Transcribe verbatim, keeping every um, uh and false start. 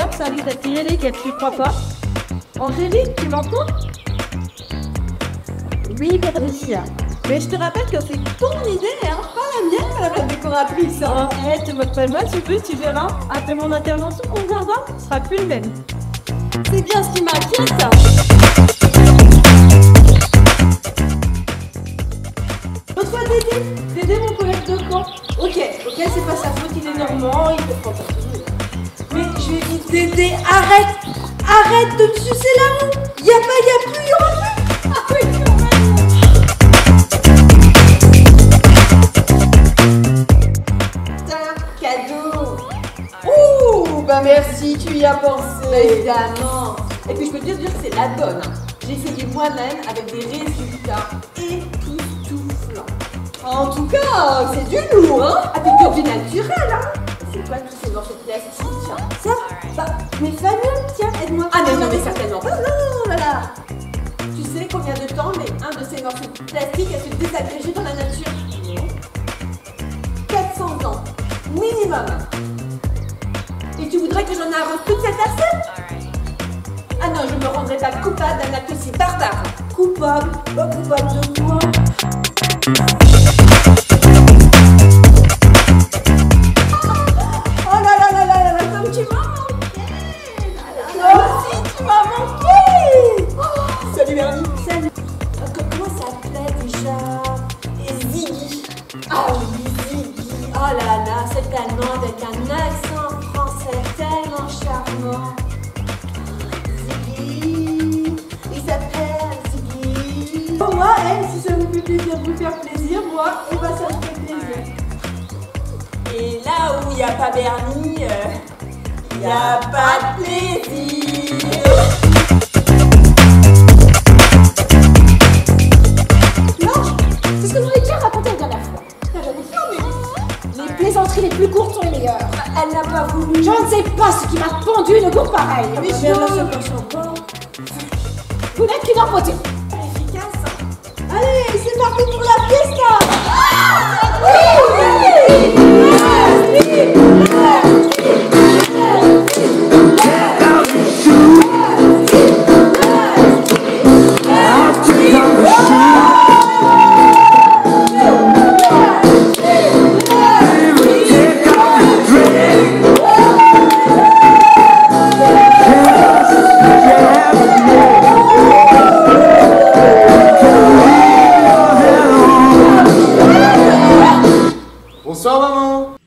d'ailleurs, ça risque d'attirer les guêpes, tu crois pas? Angélique, tu m'entends? Oui, Patricia. Mais je te rappelle que c'est ton idée, hein, pas la mienne, madame la décoratrice. Hein. Oh, hey, te moques pas de moi, tu peux, tu verras. Après mon intervention, mon jardin sera plus le même. C'est bien ce qui m'inquiète. L'autre fois, Dédé, Dédé, mon collègue de camp. Ok, ok, c'est pas sa faute, il est normand, il peut prendre ça. Mais je lui ai dit, Dédé, arrête, arrête de me sucer la roue. Y'a pas, y'a plus, y'aura plus. Ah oui, quand même. Cadeau. Ouh, bah merci, tu y as pensé. Évidemment. Et puis je peux te dire que c'est la bonne. J'ai essayé moi-même avec des résultats époustouflants. En tout cas, c'est du lourd, hein. Avec du naturel, hein. C'est quoi tous ces morceaux de plastique? Ça, bah, mes familles, tiens, aide-moi. Ah mais non, mais certainement pas. Non, là là. Tu sais combien de temps met un de ces morceaux de plastique à se désagréger dans la nature? quatre cents ans. Minimum. Et tu voudrais que j'en arrose toute cette assiette? Ah non, je me rendrai pas coupable d'un acte aussi barbare. Coupable? Pas coupable de quoi? Oh là là là là là, comme tu m'as manqué. Toi aussi, tu m'as manqué. Oh, salut Bernie. Salut. Comment ça s'appelait déjà? Ziggy. Ah oui, Ziggy. Oh là là, cette allemande avec un accent français tellement charmant. Ziggy. Il s'appelle Ziggy. Pour moi, elle, si ça vous fait plaisir de vous faire plaisir, moi, et bah ça me fait plaisir. Et là où il n'y a pas Bernie, il euh, n'y a pas de plaisir. Non, c'est ce que j'aurais déjà raconté la dernière fois. Les plaisanteries les plus courtes sont les meilleures. Elle n'a pas voulu. Je ne sais pas ce qui m'a pendu une gourde pareille. Mais je ne sais pas. Vous n'êtes qu'une empotée. Efficace. Allez, c'est parti pour la fiesta. Ah oui, oui, oui. Bonsoir maman.